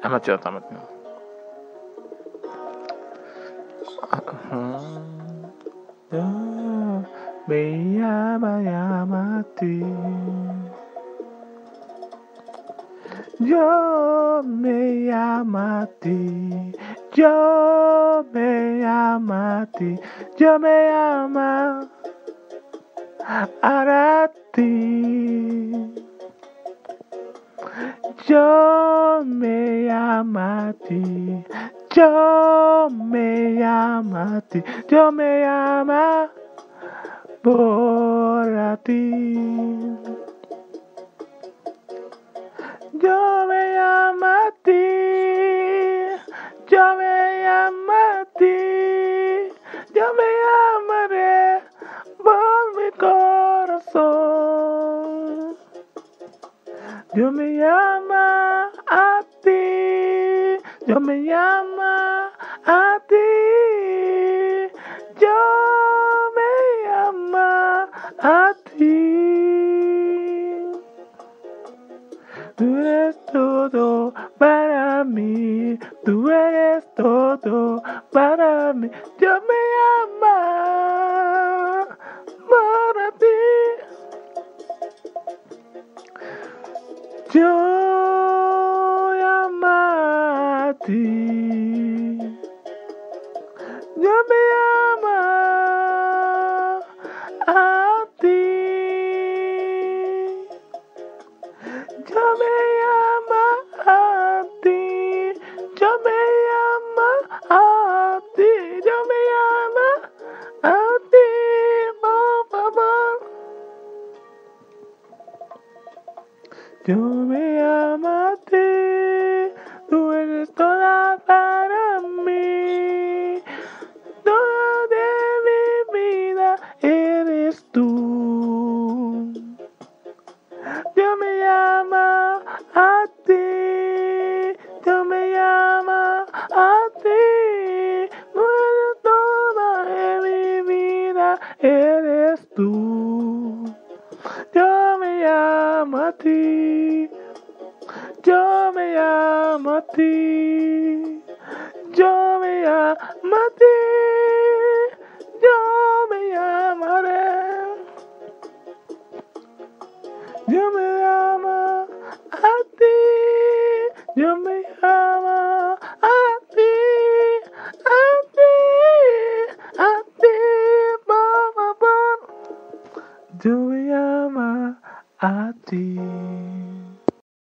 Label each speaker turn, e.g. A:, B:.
A: 間違った。Me llama, llama a ti. Yo me llamo a ti. Yo me llamo a ti. Yo me llamo a ti. Yo me llamo a ti. Yo me llamo a ti. Yo me llamo por a ti. Yo me llamo a ti. Yo me llamo a ti. Yo me llamaré por mi corazón. Yo me llamo a ti. Yo me llamo a ti. Yo me llamo a ti. Tú eres todo para mí. Tú eres todo para mí. Yo me llamo para ti. Yo llamo a ti. Yo me llamo a ti. Yo me llamo a ti. Yo me llamo a ti. Yo me llamo a ti, por favor. Yo me llamo a ti. Tú eres toda para mí. Toda de mi vida eres tú. Yo me llamo a ti. Yo me llamo a ti. Tú eres toda de mi vida eres tú. Yo me llamo a ti. Yo me llamo a ti. Yo me llamo a ti. Yo me llamaré. Yo me llamo a ti. Yo me llamo a ti. A ti. A ti, por favor. Yo me llamo a ti.